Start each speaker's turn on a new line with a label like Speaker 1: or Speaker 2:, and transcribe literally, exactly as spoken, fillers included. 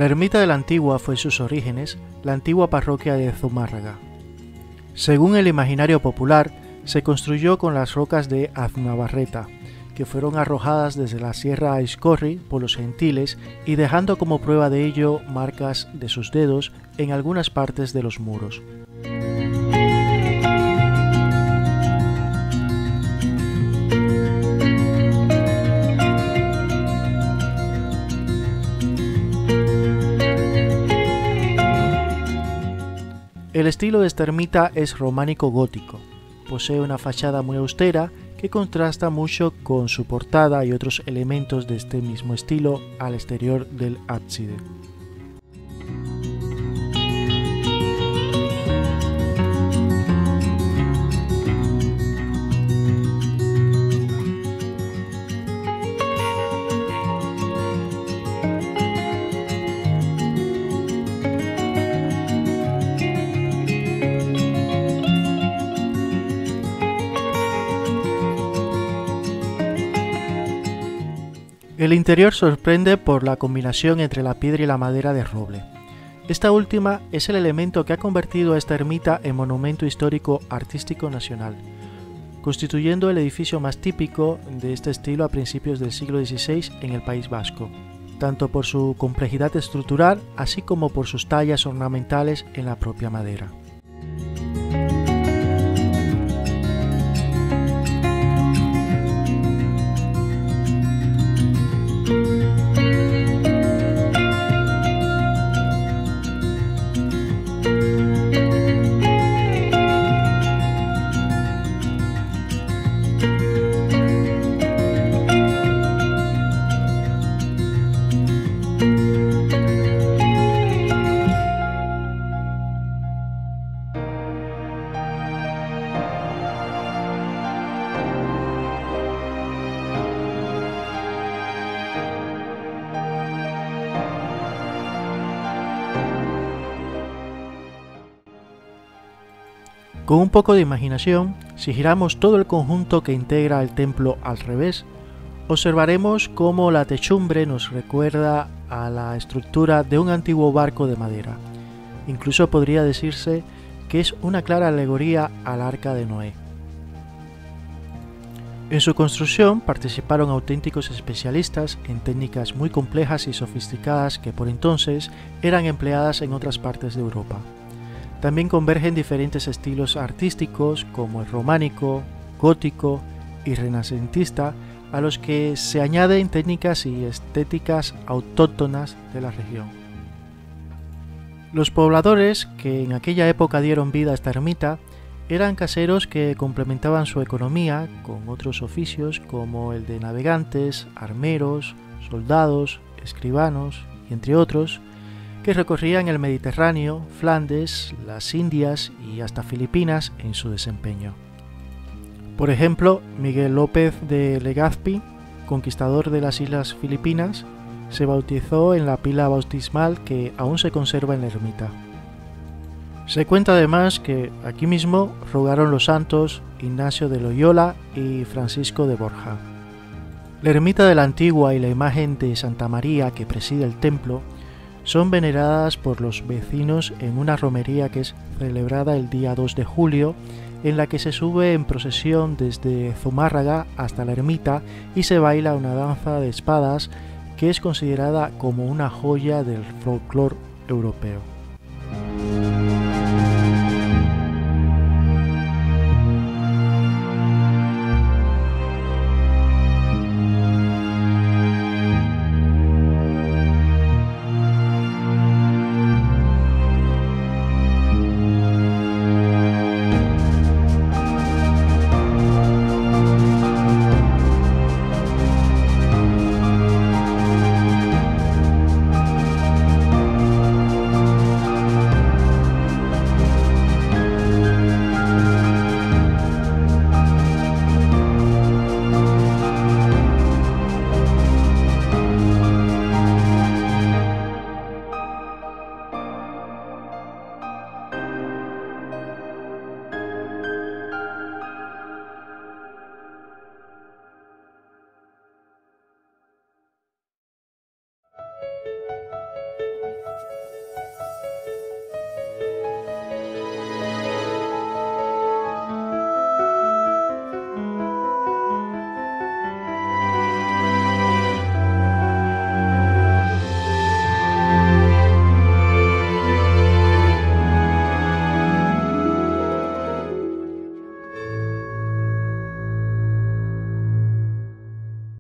Speaker 1: La ermita de la Antigua fue en sus orígenes la antigua parroquia de Zumárraga. Según el imaginario popular, se construyó con las rocas de Aznavarreta, que fueron arrojadas desde la Sierra Aizcorri por los gentiles y dejando como prueba de ello marcas de sus dedos en algunas partes de los muros. El estilo de esta ermita es románico-gótico. Posee una fachada muy austera que contrasta mucho con su portada y otros elementos de este mismo estilo al exterior del ábside. El interior sorprende por la combinación entre la piedra y la madera de roble. Esta última es el elemento que ha convertido a esta ermita en monumento histórico artístico nacional, constituyendo el edificio más típico de este estilo a principios del siglo dieciséis en el País Vasco, tanto por su complejidad estructural así como por sus tallas ornamentales en la propia madera. Con un poco de imaginación, si giramos todo el conjunto que integra el templo al revés, observaremos cómo la techumbre nos recuerda a la estructura de un antiguo barco de madera. Incluso podría decirse que es una clara alegoría al Arca de Noé. En su construcción participaron auténticos especialistas en técnicas muy complejas y sofisticadas que por entonces eran empleadas en otras partes de Europa. También convergen diferentes estilos artísticos como el románico, gótico y renacentista, a los que se añaden técnicas y estéticas autóctonas de la región. Los pobladores que en aquella época dieron vida a esta ermita eran caseros que complementaban su economía con otros oficios como el de navegantes, armeros, soldados, escribanos y entre otros, que recorrían el Mediterráneo, Flandes, las Indias y hasta Filipinas en su desempeño. Por ejemplo, Miguel López de Legazpi, conquistador de las Islas Filipinas, se bautizó en la pila bautismal que aún se conserva en la ermita. Se cuenta además que aquí mismo rogaron los santos Ignacio de Loyola y Francisco de Borja. La ermita de la Antigua y la imagen de Santa María que preside el templo son veneradas por los vecinos en una romería que es celebrada el día dos de julio, en la que se sube en procesión desde Zumárraga hasta la ermita y se baila una danza de espadas que es considerada como una joya del folclore europeo.